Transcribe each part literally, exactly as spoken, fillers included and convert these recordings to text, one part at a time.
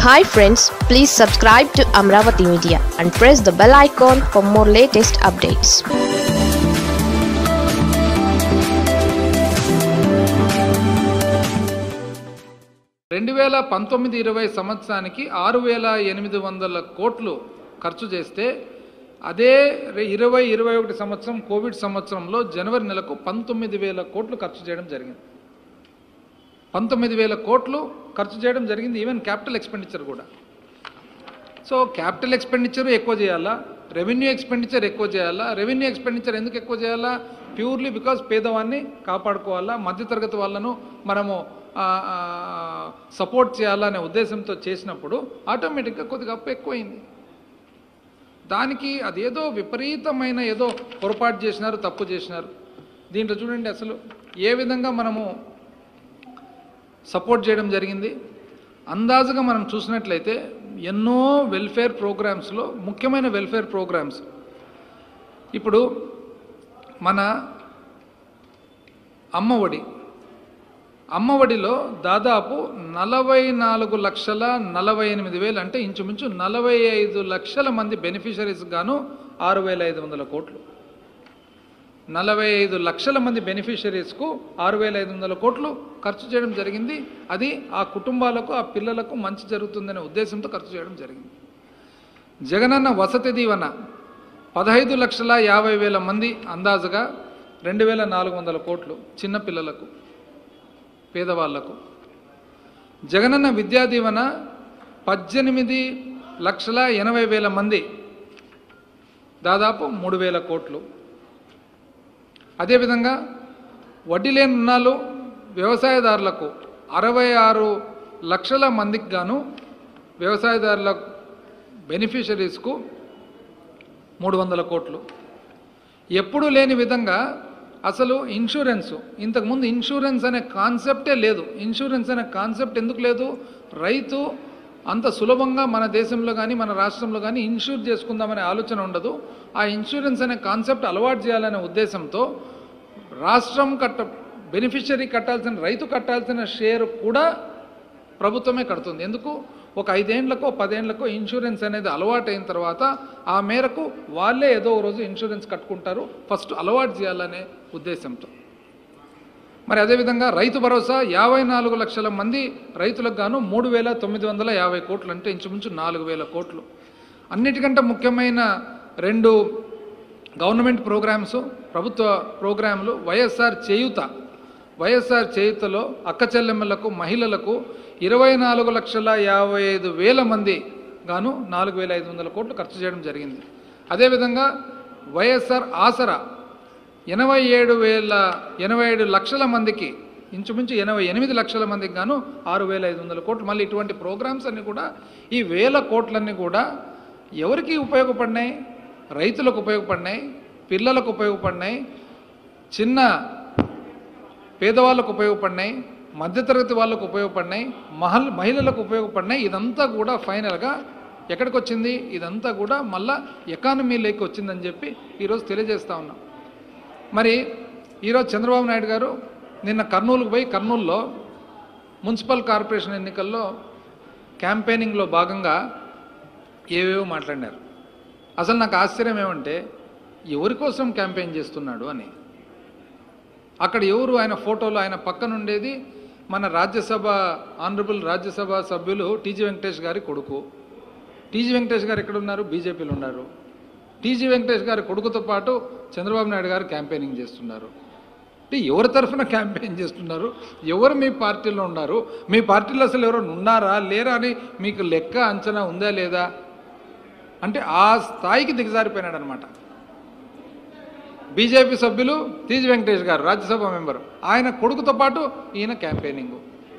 Hi friends, please subscribe to Amravati Media and press the bell icon for more latest updates. రెండు వేల పంతొమ్మిది ఇరవై సంవత్సరానికి ఆరు వేల ఎనిమిది వందల కోట్లు ఖర్చు చేస్తే అదే ఇరవై ఇరవై ఒకటి సంవత్సరం కోవిడ్ సంవత్సరంలో జనవరి నెలకు పంతొమ్మిది వేల కోట్లు ఖర్చు చేయడం జరిగింది. పంతొమ్మిది వేల కోట్లు ఖర్చు చేయడం జరిగింది. ఈవెన్ క్యాపిటల్ ఎక్స్పెండిచర్ కూడా. సో క్యాపిటల్ ఎక్స్పెండిచర్ ఎక్కువ చేయాలా, రెవెన్యూ ఎక్స్పెండిచర్ ఎక్కువ చేయాలా. రెవెన్యూ ఎక్స్పెండిచర్ ఎందుకు ఎక్కువ చేయాలా? ప్యూర్లీ బికాజ్ పేదవాన్ని కాపాడుకోవాలా, మధ్యతరగతి వాళ్ళను మనము సపోర్ట్ చేయాలనే ఉద్దేశంతో చేసినప్పుడు ఆటోమేటిక్గా కొద్దిగా అప్పు ఎక్కువైంది. దానికి అదేదో విపరీతమైన ఏదో పొరపాటు చేసినారు, తప్పు చేసినారు. దీంట్లో చూడండి అసలు ఏ విధంగా మనము సపోర్ట్ చేయడం జరిగింది. అందాజుగా మనం చూసినట్లయితే ఎన్నో వెల్ఫేర్ ప్రోగ్రామ్స్లో ముఖ్యమైన వెల్ఫేర్ ప్రోగ్రామ్స్ ఇప్పుడు మన అమ్మఒడి అమ్మఒడిలో దాదాపు నలభై నాలుగు లక్షల నలభై ఎనిమిది వేలు అంటే ఇంచుమించు నలభై ఐదు లక్షల మంది బెనిఫిషరీస్ గాను ఆరు వేల ఐదు వందల కోట్లు నలభై ఐదు లక్షల మంది బెనిఫిషరీస్కు ఆరు వేల ఐదు వందల కోట్లు ఖర్చు చేయడం జరిగింది. అది ఆ కుటుంబాలకు, ఆ పిల్లలకు మంచి జరుగుతుందనే ఉద్దేశంతో ఖర్చు చేయడం జరిగింది. జగనన్న వసతి దీవెన పదహైదు లక్షల యాభై వేల మంది అందాజుగా రెండు వేల నాలుగు వందల కోట్లు చిన్నపిల్లలకు, పేదవాళ్లకు. జగనన్న విద్యా దీవెన పద్దెనిమిది లక్షల ఎనభై వేల మంది, దాదాపు మూడు వేల కోట్లు. అదేవిధంగా వడ్డీ లేని రుణాలు వ్యవసాయదారులకు అరవై ఆరు లక్షల మందికి గాను వ్యవసాయదారుల బెనిఫిషరీస్కు మూడు వందల కోట్లు. ఎప్పుడూ లేని విధంగా అసలు ఇన్సూరెన్సు, ఇంతకుముందు ఇన్సూరెన్స్ అనే కాన్సెప్టే లేదు. ఇన్సూరెన్స్ అనే కాన్సెప్ట్ ఎందుకు లేదు? రైతు అంత సులభంగా మన దేశంలో కానీ మన రాష్ట్రంలో కానీ ఇన్సూర్ చేసుకుందామనే ఆలోచన ఉండదు. ఆ ఇన్సూరెన్స్ అనే కాన్సెప్ట్ అలవాటు చేయాలనే ఉద్దేశంతో రాష్ట్రం కట్ట బెనిఫిషరీ కట్టాల్సిన, రైతు కట్టాల్సిన షేర్ కూడా ప్రభుత్వమే కడుతుంది. ఎందుకు? ఒక ఐదేండ్లకో పదేండ్లకో ఇన్సూరెన్స్ అనేది అలవాటు అయిన తర్వాత ఆ మేరకు వాళ్ళే ఏదో రోజు ఇన్సూరెన్స్ కట్టుకుంటారు. ఫస్ట్ అలవాటు చేయాలనే ఉద్దేశంతో. మరి అదేవిధంగా రైతు భరోసా యాభై నాలుగు లక్షల మంది రైతులకు గాను మూడు వేల తొమ్మిది వందల యాభై కోట్లు అంటే ఇంచుమించు నాలుగు వేల కోట్లు. అన్నిటికంటే ముఖ్యమైన రెండు గవర్నమెంట్ ప్రోగ్రామ్స్, ప్రభుత్వ ప్రోగ్రాంలు వైఎస్ఆర్ చేయూత. వైఎస్ఆర్ చేయూతలో అక్క చెల్లెమ్మలకు, మహిళలకు ఇరవై నాలుగు లక్షల యాభై ఐదు వేల మంది గాను నాలుగు వేల ఐదు వందల కోట్లు ఖర్చు చేయడం జరిగింది. అదేవిధంగా వైఎస్ఆర్ ఆసరా ఎనభై ఏడు వేల ఎనభై ఏడు లక్షల మందికి, ఇంచుమించు ఎనభై ఎనిమిది లక్షల మందికి గాను ఆరు వేల ఐదు వందల కోట్లు. మళ్ళీ ఇటువంటి ప్రోగ్రామ్స్ అన్నీ కూడా, ఈ వేల కోట్లన్నీ కూడా ఎవరికి ఉపయోగపడినాయి? రైతులకు ఉపయోగపడినాయి, పిల్లలకు ఉపయోగపడినాయి, చిన్న పేదవాళ్ళకు ఉపయోగపడినాయి, మధ్యతరగతి వాళ్ళకు ఉపయోగపడినాయి, మహల్ మహిళలకు ఉపయోగపడినాయి. ఇదంతా కూడా ఫైనల్గా ఎక్కడికి వచ్చింది? ఇదంతా కూడా మళ్ళా ఎకానమీలోకి వచ్చిందని చెప్పి ఈరోజు తెలియజేస్తూ ఉన్నాం. మరి ఈరోజు చంద్రబాబు నాయుడు గారు నిన్న కర్నూలుకు పోయి, కర్నూలులో మున్సిపల్ కార్పొరేషన్ ఎన్నికల్లో క్యాంపెయినింగ్లో భాగంగా ఏవేవో మాట్లాడినారు. అసలు నాకు ఆశ్చర్యం ఏమంటే, ఎవరి కోసం క్యాంపెయిన్ చేస్తున్నాడు అని. అక్కడ ఎవరు? ఆయన ఫోటోలో ఆయన పక్కన ఉండేది మన రాజ్యసభ ఆనరబుల్ రాజ్యసభ సభ్యులు టీజీ వెంకటేష్ గారి కొడుకు. టీజీ వెంకటేష్ గారు ఎక్కడున్నారు? బీజేపీలో ఉన్నారు. టీజీ వెంకటేష్ గారి కొడుకుతో పాటు చంద్రబాబు నాయుడు గారు క్యాంపెయినింగ్ చేస్తున్నారు. అంటే ఎవరి తరఫున క్యాంపెయిన్ చేస్తున్నారు? ఎవరు మీ పార్టీలో ఉన్నారు? మీ పార్టీలో అసలు ఎవరు ఉన్నారా లేరా అని మీకు లెక్క అంచనా ఉందా లేదా? అంటే ఆ స్థాయికి దిగజారిపోయినాడు అనమాట. బీజేపీ సభ్యులు టీజీ వెంకటేష్ గారు రాజ్యసభ మెంబరు, ఆయన కొడుకుతో పాటు ఈయన క్యాంపెయినింగు.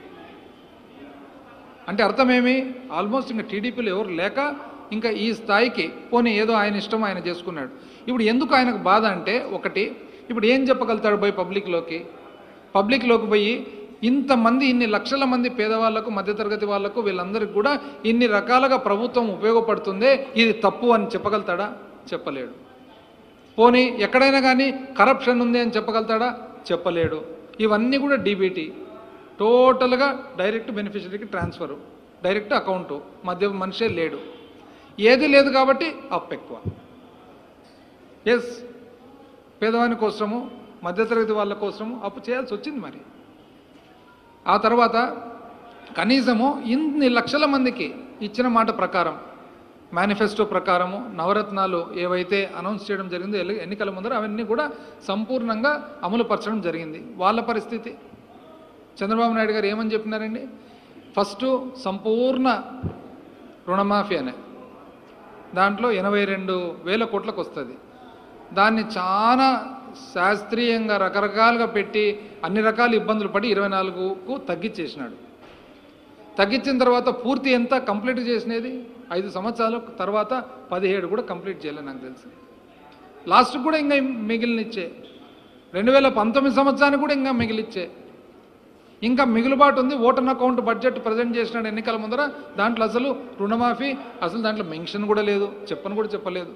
అంటే అర్థమేమి? ఆల్మోస్ట్ ఇంకా టీడీపీలో ఎవరు లేక ఇంకా ఈ స్థాయికి పోనీ ఏదో ఆయన ఇష్టం ఆయన చేసుకున్నాడు. ఇప్పుడు ఎందుకు ఆయనకు బాధ అంటే, ఒకటి, ఇప్పుడు ఏం చెప్పగలుగుతాడు పోయి పబ్లిక్లోకి? పబ్లిక్లోకి పోయి ఇంతమంది, ఇన్ని లక్షల మంది పేదవాళ్లకు, మధ్యతరగతి వాళ్లకు, వీళ్ళందరికీ కూడా ఇన్ని రకాలుగా ప్రభుత్వం ఉపయోగపడుతుందే, ఇది తప్పు అని చెప్పగలుగుతాడా? చెప్పలేడు. పోనీ ఎక్కడైనా కానీ కరప్షన్ ఉంది అని చెప్పగలుగుతాడా? చెప్పలేడు. ఇవన్నీ కూడా డీబీటీ, టోటల్గా డైరెక్ట్ బెనిఫిషరీకి ట్రాన్స్ఫరు. డైరెక్ట్ అకౌంటు, మధ్య మనిషే లేడు. ఏది లేదు కాబట్టి అప్పు ఎక్కువ. ఎస్, పేదవాని కోసము, మధ్యతరగతి వాళ్ళ కోసము అప్పు చేయాల్సి వచ్చింది. మరి ఆ తర్వాత కనీసము ఇన్ని లక్షల మందికి ఇచ్చిన మాట ప్రకారం, మేనిఫెస్టో ప్రకారము నవరత్నాలు ఏవైతే అనౌన్స్ చేయడం జరిగిందో ఎన్నికల ముందర అవన్నీ కూడా సంపూర్ణంగా అమలుపరచడం జరిగింది. వాళ్ళ పరిస్థితి చంద్రబాబు నాయుడు గారు ఏమని చెప్పినారండి? ఫస్ట్ సంపూర్ణ రుణమాఫీ అనే దాంట్లో ఎనభై రెండు వేల కోట్లకు వస్తుంది. దాన్ని చాలా శాస్త్రీయంగా రకరకాలుగా పెట్టి అన్ని రకాల ఇబ్బందులు పడి ఇరవై నాలుగుకు తగ్గించేసినాడు. తగ్గించిన తర్వాత పూర్తి ఎంత కంప్లీట్ చేసినది ఐదు సంవత్సరాల తర్వాత పదిహేడు కూడా కంప్లీట్ చేయలేదు నాకు తెలిసి. లాస్ట్ కూడా ఇంకా మిగిలినిచ్చే రెండు వేల పంతొమ్మిది సంవత్సరానికి కూడా ఇంకా మిగిలిచ్చే ఇంకా మిగులుబాటు ఉంది. ఓటర్ అకౌంట్ బడ్జెట్ ప్రజెంట్ చేసినాడు ఎన్నికల ముందర. దాంట్లో అసలు రుణమాఫీ అసలు దాంట్లో మెన్షన్ కూడా లేదు, చెప్పను కూడా చెప్పలేదు.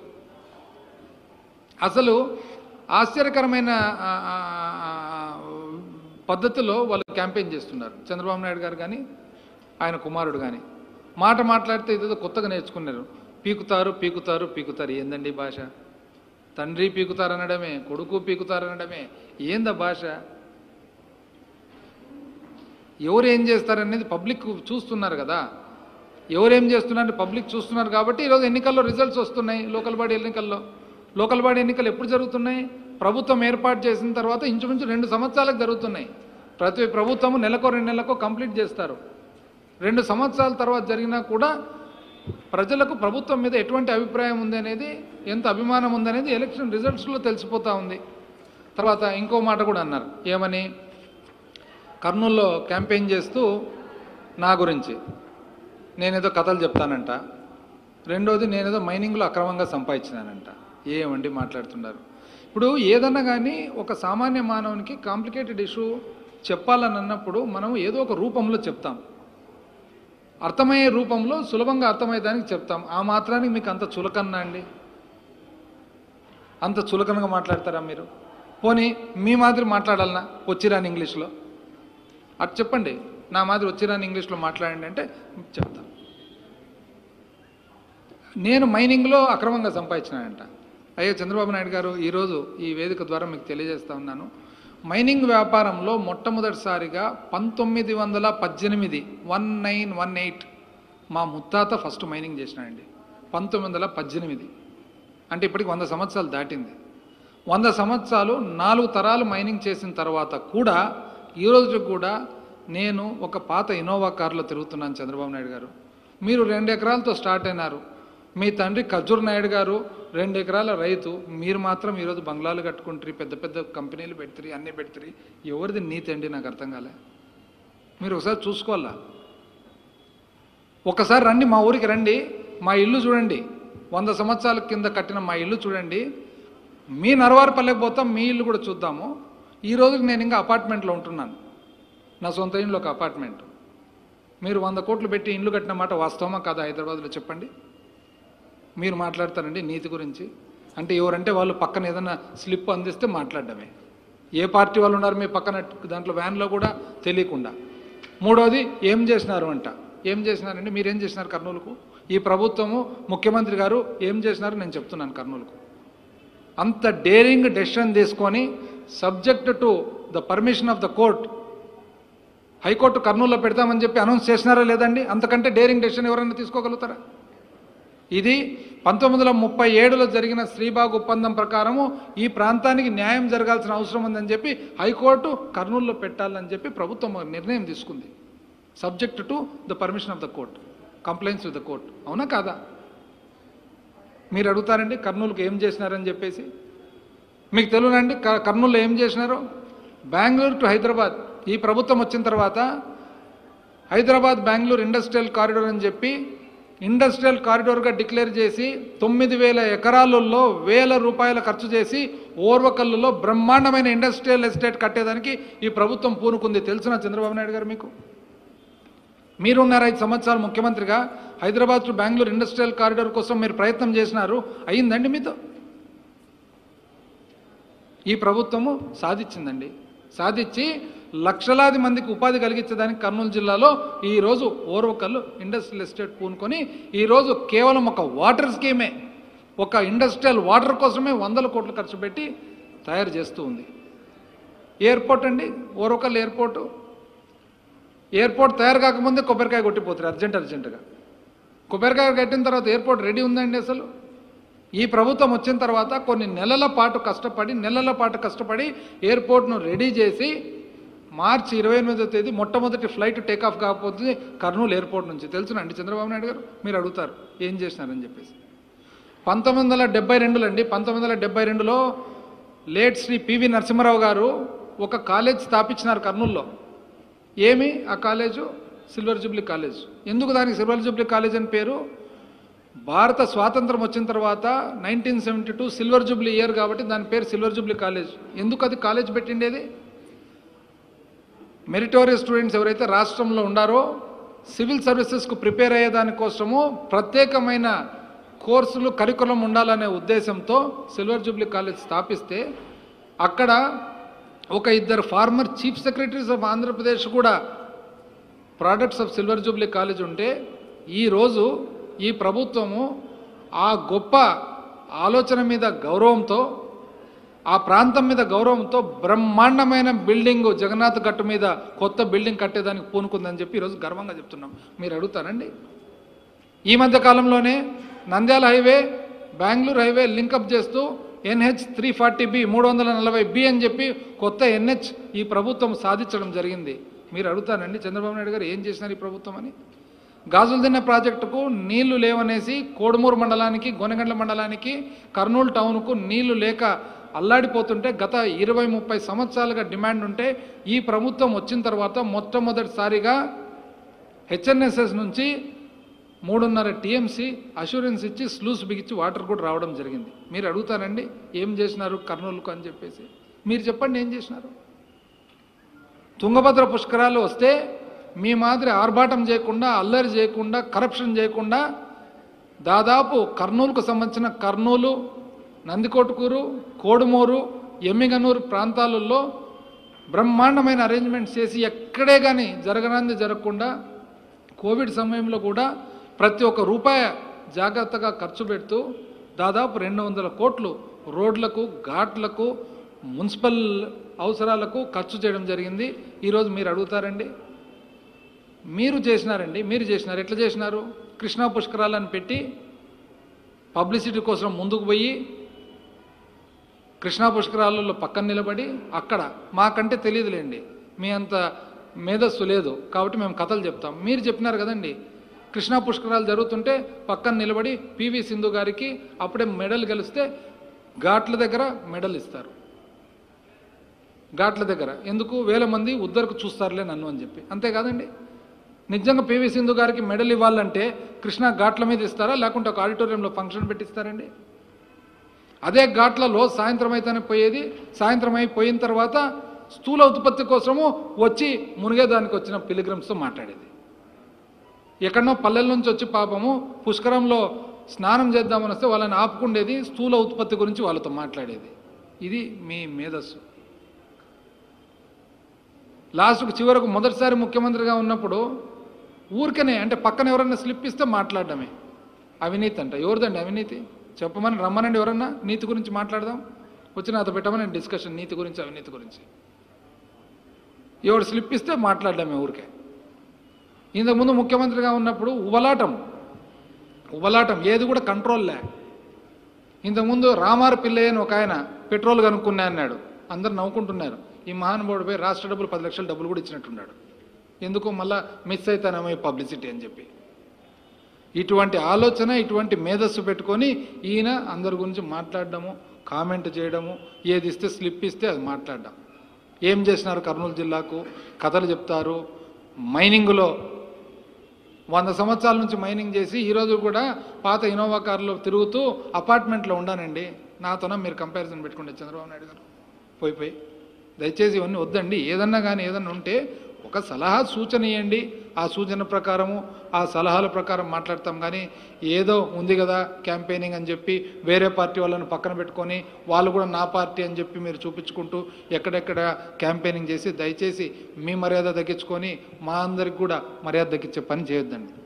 అసలు ఆశ్చర్యకరమైన పద్ధతిలో వాళ్ళు క్యాంపెయిన్ చేస్తున్నారు చంద్రబాబు నాయుడు గారు కానీ ఆయన కుమారుడు కానీ. మాట మాట్లాడితే ఇదేదో కొత్తగా నేర్చుకున్నారు. పీకుతారు పీకుతారు పీకుతారు. ఏందండి భాష? తండ్రి పీకుతారనడమే, కొడుకు పీకుతారనడమే. ఏందా భాష? ఎవరు ఏం చేస్తారనేది పబ్లిక్ చూస్తున్నారు కదా. ఎవరేం చేస్తున్నారని పబ్లిక్ చూస్తున్నారు కాబట్టి ఈరోజు ఎన్నికల్లో రిజల్ట్స్ వస్తున్నాయి. లోకల్ బాడీ ఎన్నికల్లో లోకల్ బాడీ ఎన్నికలు ఎప్పుడు జరుగుతున్నాయి? ప్రభుత్వం ఏర్పాటు చేసిన తర్వాత ఇంచుమించు రెండు సంవత్సరాలకు జరుగుతున్నాయి. ప్రతి ప్రభుత్వము నెలకో రెండు నెలలకో కంప్లీట్ చేస్తారు. రెండు సంవత్సరాల తర్వాత జరిగినా కూడా ప్రజలకు ప్రభుత్వం మీద ఎటువంటి అభిప్రాయం ఉంది అనేది, ఎంత అభిమానం ఉందనేది ఎలక్షన్ రిజల్ట్స్లో తెలిసిపోతూ ఉంది. తర్వాత ఇంకో మాట కూడా అన్నారు. ఏమని? కర్నూల్లో క్యాంపెయిన్ చేస్తూ నా గురించి నేనేదో కథలు చెప్తానంట, రెండోది నేనేదో మైనింగ్లో అక్రమంగా సంపాదించినానంట. ఏమండి మాట్లాడుతున్నారు? ఇప్పుడు ఏదన్నా కానీ ఒక సామాన్య మానవునికి కాంప్లికేటెడ్ ఇష్యూ చెప్పాలని అన్నప్పుడు మనం ఏదో ఒక రూపంలో చెప్తాం, అర్థమయ్యే రూపంలో సులభంగా అర్థమయ్యేదానికి చెప్తాం. ఆ మాత్రానికి మీకు అంత చులకన్నా అండి? అంత చులకనగా మాట్లాడతారా మీరు? పోనీ మీ మాదిరి మాట్లాడాలన్నా వచ్చిరాని ఇంగ్లీష్లో అటు చెప్పండి. నా మాదిరి వచ్చిరాని ఇంగ్లీష్లో మాట్లాడండి అంటే చెప్తాను. నేను మైనింగ్లో అక్రమంగా సంపాదించినానంట. అయ్యో చంద్రబాబు నాయుడు గారు, ఈరోజు ఈ వేదిక ద్వారా మీకు తెలియజేస్తా ఉన్నాను, మైనింగ్ వ్యాపారంలో మొట్టమొదటిసారిగా పంతొమ్మిది వందల పద్దెనిమిది వన్ నైన్ వన్ ఎయిట్ మా ముత్తాత ఫస్ట్ మైనింగ్ చేసినాడండి. పంతొమ్మిది వందల పద్దెనిమిది అంటే ఇప్పటికి వంద సంవత్సరాలు దాటింది. వంద సంవత్సరాలు నాలుగు తరాలు మైనింగ్ చేసిన తర్వాత కూడా ఈరోజు కూడా నేను ఒక పాత ఇన్నోవా కారులో తిరుగుతున్నాను. చంద్రబాబు నాయుడు గారు, మీరు రెండు ఎకరాలతో స్టార్ట్ అయినారు. మీ తండ్రి ఖర్జూర్ నాయుడు గారు రెండు ఎకరాల రైతు. మీరు మాత్రం ఈరోజు బంగ్లాలు కట్టుకుంటారు, పెద్ద పెద్ద కంపెనీలు పెడతారు, అన్నీ పెడతారు. ఎవరిది నీతి అండి? నాకు అర్థం కాలే. మీరు ఒకసారి చూసుకోవాలా. ఒకసారి రండి, మా ఊరికి రండి, మా ఇల్లు చూడండి. వంద సంవత్సరాల కింద కట్టిన మా ఇల్లు చూడండి. మీ నరవారిపల్లెకి పోతాం, మీ ఇల్లు కూడా చూద్దాము. ఈ రోజుకి నేను ఇంకా అపార్ట్మెంట్లో ఉంటున్నాను, నా సొంత ఇంట్లో ఒక అపార్ట్మెంట్. మీరు వంద కోట్లు పెట్టి ఇల్లు కట్టిన మాట వాస్తవమా కాదా? హైదరాబాద్లో చెప్పండి. మీరు మాట్లాడతారండి నీతి గురించి అంటే ఎవరంటే వాళ్ళు పక్కన ఏదైనా స్లిప్ అందిస్తే మాట్లాడడమే. ఏ పార్టీ వాళ్ళు ఉన్నారు మీ పక్కన దాంట్లో వ్యాన్లో కూడా తెలియకుండా. మూడోది ఏం చేసినారు అంట. ఏం చేసినారండి? మీరేం చేసినారు కర్నూలుకు? ఈ ప్రభుత్వము ముఖ్యమంత్రి గారు ఏం చేసినారు నేను చెప్తున్నాను. కర్నూలుకు అంత డేరింగ్ డెసిషన్ తీసుకొని subject to the permission of the court, high court కర్నూలులో పెడతామని చెప్పి అనౌన్స్ చేసినారా లేదండి? అంతకంటే డేరింగ్ డెసిషన్ ఎవరైనా తీసుకోగలుగుతారా? ఇది పంతొమ్మిది వందల ముప్పై ఏడులో జరిగిన శ్రీబాగ్ ఒప్పందం ప్రకారము ఈ ప్రాంతానికి న్యాయం జరగాల్సిన అవసరం ఉందని చెప్పి హైకోర్టు కర్నూలులో పెట్టాలని చెప్పి ప్రభుత్వం నిర్ణయం తీసుకుంది. Subject to the permission of the court, complaints with the court. అవునా కాదా? మీరు అడుగుతారండి కర్నూలుకు ఏం చేసినారని చెప్పేసి. మీకు తెలుగునండి కర్నూలులో ఏం చేసినారో? బెంగళూరు టు హైదరాబాద్ ఈ ప్రభుత్వం వచ్చిన తర్వాత హైదరాబాద్ బెంగళూరు ఇండస్ట్రియల్ కారిడోర్ అని చెప్పి ఇండస్ట్రియల్ కారిడోర్గా డిక్లేర్ చేసి తొమ్మిది వేల ఎకరాలలో వేల రూపాయల ఖర్చు చేసి ఓర్వకల్లులో బ్రహ్మాండమైన ఇండస్ట్రియల్ ఎస్టేట్ కట్టేదానికి ఈ ప్రభుత్వం పూనుకుంది. తెలుసునా చంద్రబాబు నాయుడు గారు? మీకు మీరున్నారు ఐదు సంవత్సరాలు ముఖ్యమంత్రిగా. Hyderabad to Bengaluru industrial corridor కోసం మీరు ప్రయత్నం చేసినారు. అయ్యిందండి మీతో? ఈ ప్రభుత్వము సాధించిందండి. సాధించి లక్షలాది మందికి ఉపాధి కలిగించేదానికి కర్నూలు జిల్లాలో ఈరోజు ఓర్వకల్లు ఇండస్ట్రియల్ ఎస్టేట్ పూనుకొని ఈరోజు కేవలం ఒక వాటర్ స్కీమే, ఒక ఇండస్ట్రియల్ వాటర్ కోసమే వందల కోట్లు ఖర్చు పెట్టి తయారు చేస్తూ ఉంది. ఎయిర్పోర్ట్ అండి, ఓర్వకల్ ఎయిర్పోర్టు ఎయిర్పోర్ట్ తయారు కాకముందే కొబ్బరికాయ కొట్టిపోతారు అర్జెంట్ అర్జెంటుగా. కొబ్బరికాయ కట్టిన తర్వాత ఎయిర్పోర్ట్ రెడీ ఉందండి. అసలు ఈ ప్రభుత్వం వచ్చిన తర్వాత కొన్ని నెలల పాటు కష్టపడి నెలల పాటు కష్టపడి ఎయిర్పోర్ట్ను రెడీ చేసి మార్చి ఇరవై ఎనిమిదో తేదీ మొట్టమొదటి ఫ్లైట్ టేకాఫ్ కాకపోతుంది కర్నూలు ఎయిర్పోర్ట్ నుంచి. తెలుసునండి చంద్రబాబు నాయుడు గారు, మీరు అడుగుతారు ఏం చేసినారని చెప్పేసి. పంతొమ్మిది వందల డెబ్బై రెండులో అండి పంతొమ్మిది వందల డెబ్బై రెండులో లేట్ శ్రీ పివి నరసింహారావు గారు ఒక కాలేజ్ స్థాపించినారు కర్నూలులో. ఏమి ఆ కాలేజు? Silver jubilee college. ఎందుకు దానికి సిల్వర్ జూబ్లీ కాలేజ్ అని పేరు? భారత స్వాతంత్రం వచ్చిన తర్వాత nineteen seventy two silver jubilee year కాబట్టి దాని పేరు సిల్వర్ జూబ్లీ కాలేజ్. ఎందుకు అది కాలేజ్ పెట్టిండేది? మెరిటోరియస్ స్టూడెంట్స్ ఎవరైతే రాష్ట్రంలో ఉండారో సివిల్ సర్వీసెస్కు ప్రిపేర్ అయ్యేదానికోసము ప్రత్యేకమైన కోర్సులు కరికులం ఉండాలనే ఉద్దేశంతో సిల్వర్ జూబ్లీ కాలేజ్ స్థాపిస్తే అక్కడ ఒక ఇద్దరు former chief secretaries of Andhra Pradesh కూడా products of silver jubilee college ఉంటే ఈరోజు ఈ ప్రభుత్వము ఆ గొప్ప ఆలోచన మీద గౌరవంతో, ఆ ప్రాంతం మీద గౌరవంతో బ్రహ్మాండమైన బిల్డింగ్ జగన్నాథ్ గట్టు మీద కొత్త బిల్డింగ్ కట్టేదానికి పూనుకుందని చెప్పి ఈరోజు గర్వంగా చెప్తున్నాం. మీరు అడుగుతారండి. ఈ మధ్య కాలంలోనే Nandyal highway Bengaluru highway link up చేస్తూ ఎన్హెచ్ త్రీ ఫార్టీ బి మూడు వందల నలభై బి అని చెప్పి కొత్త ఎన్హెచ్ ఈ ప్రభుత్వం సాధించడం జరిగింది. మీరు అడుగుతానండి చంద్రబాబు నాయుడు గారు ఏం చేసినారు ఈ ప్రభుత్వం అని. గాజులదిన్న ప్రాజెక్టుకు నీళ్లు లేవనేసి కోడుమూరు మండలానికి, గొనగండ్ల మండలానికి, కర్నూలు టౌన్కు నీళ్లు లేక అల్లాడిపోతుంటే గత ఇరవై ముప్పై సంవత్సరాలుగా డిమాండ్ ఉంటే ఈ ప్రభుత్వం వచ్చిన తర్వాత మొట్టమొదటిసారిగా హెచ్ఎన్ఎస్ఎస్ నుంచి మూడున్నర టీఎంసీ అష్యూరెన్స్ ఇచ్చి స్లూస్ బిగించి వాటర్ కూడా రావడం జరిగింది. మీరు అడుగుతారండి ఏం చేసినారు కర్నూలుకు అని చెప్పేసి. మీరు చెప్పండి ఏం చేసినారు. తుంగభద్ర పుష్కరాలు వస్తే మీ మాదిరి ఆర్భాటం చేయకుండా, అల్లరి చేయకుండా, కరప్షన్ చేయకుండా దాదాపు కర్నూలుకు సంబంధించిన కర్నూలు, నందికొట్కూరు, కోడుమూరు, ఎమ్మిగనూరు ప్రాంతాలలో బ్రహ్మాండమైన అరేంజ్మెంట్స్ చేసి ఎక్కడే కానీ జరగనంది జరగకుండా కోవిడ్ సమయంలో కూడా ప్రతి ఒక్క రూపాయి జాగ్రత్తగా ఖర్చు పెడుతూ దాదాపు రెండు వందల కోట్లు రోడ్లకు, ఘాట్లకు, మున్సిపల్ అవసరాలకు ఖర్చు చేయడం జరిగింది. ఈరోజు మీరు అడుగుతారండి. మీరు చేసినారండి, మీరు చేసినారు. ఎట్లా చేసినారు? కృష్ణా పుష్కరాలను పెట్టి పబ్లిసిటీ కోసం ముందుకు పోయి కృష్ణా పుష్కరాలలో పక్కన నిలబడి అక్కడ మాకంటే తెలియదులేండి, మీ అంత మేధస్సు లేదు కాబట్టి మేము కథలు చెప్తాం. మీరు చెప్పినారు కదండి, కృష్ణా పుష్కరాలు జరుగుతుంటే పక్కన నిలబడి పివి సింధు గారికి అప్పుడే మెడల్ గెలిస్తే ఘాట్ల దగ్గర మెడల్ ఇస్తారు. ఘాట్ల దగ్గర ఎందుకు? వేల మంది ఉద్దరకు చూస్తారులే నన్ను అని చెప్పి. అంతేకాదండి, నిజంగా పివి సింధు గారికి మెడల్ ఇవ్వాలంటే కృష్ణా ఘాట్ల మీద ఇస్తారా, లేకుంటే ఒక ఆడిటోరియంలో ఫంక్షన్ పెట్టిస్తారండి? అదే ఘాట్లలో సాయంత్రం అయితేనే పోయేది. సాయంత్రం అయిపోయిన తర్వాత స్థూల ఉత్పత్తి కోసము వచ్చి మునిగేదానికి వచ్చిన పిలిగ్రమ్స్తో మాట్లాడేది. ఎక్కడనో పల్లెల నుంచి వచ్చి పాపము పుష్కరంలో స్నానం చేద్దామని వస్తే వాళ్ళని ఆపుకుండేది, స్థూల ఉత్పత్తి గురించి వాళ్ళతో మాట్లాడేది. ఇది మీ మేధస్సు. లాస్ట్కు చివరకు మొదటిసారి ముఖ్యమంత్రిగా ఉన్నప్పుడు ఊరికనే అంటే పక్కన ఎవరన్నా స్లిప్ ఇస్తే మాట్లాడడమే. అవినీతి అంట. ఎవరిదండి అవినీతి? చెప్పమని రమ్మనండి, ఎవరన్నా నీతి గురించి మాట్లాడదాం. వచ్చి నాతో పెట్టమని డిస్కషన్ నీతి గురించి, అవినీతి గురించి. ఎవరు స్లిప్ ఇస్తే మాట్లాడడమే ఊరికే. ఇంతకుముందు ముఖ్యమంత్రిగా ఉన్నప్పుడు ఉబలాటం ఉబలాటం ఏది కూడా కంట్రోల్ లే. ఇంతకుముందు రామారు పిల్లయ్య అని ఒక ఆయన పెట్రోల్ కనుక్కున్నా అన్నాడు. అందరు నవ్వుకుంటున్నారు. ఈ మహానుభావుడు పోయి రాష్ట్ర డబ్బులు పది లక్షల డబ్బులు కూడా ఇచ్చినట్టున్నాడు. ఎందుకు? మళ్ళా మిస్ అవుతానేమో ఈ పబ్లిసిటీ అని చెప్పి. ఇటువంటి ఆలోచన, ఇటువంటి మేధస్సు పెట్టుకొని ఈయన అందరి గురించి మాట్లాడడము, కామెంట్ చేయడము, ఏది ఇస్తే స్లిప్ ఇస్తే అది మాట్లాడడం. ఏం చేసినారు కర్నూలు జిల్లాకు? కథలు చెప్తారు. మైనింగ్లో వంద సంవత్సరాల నుంచి మైనింగ్ చేసి ఈరోజు కూడా పాత ఇనోవా కార్లో తిరుగుతూ అపార్ట్మెంట్లో ఉండానండి. నాతోన మీరు కంపారిజన్ పెట్టుకుంటే చంద్రబాబు నాయుడు గారు పోయి పోయి దయచేసి ఇవన్నీ వద్దండి. ఏదన్నా కానీ ఏదన్నా ఉంటే ఒక సలహా సూచన ఇవ్వండి. ఆ సూచన ప్రకారము ఆ సలహాల ప్రకారం మాట్లాడతాం. కానీ ఏదో ఉంది కదా క్యాంపెయినింగ్ అని చెప్పి వేరే పార్టీ వాళ్ళని పక్కన పెట్టుకొని వాళ్ళు కూడా నా పార్టీ అని చెప్పి మీరు చూపించుకుంటూ ఎక్కడెక్కడ క్యాంపెయినింగ్ చేసి దయచేసి మీ మర్యాద తగ్గించుకొని మా అందరికి కూడా మర్యాద తగ్గించే పని చేయొద్దండి.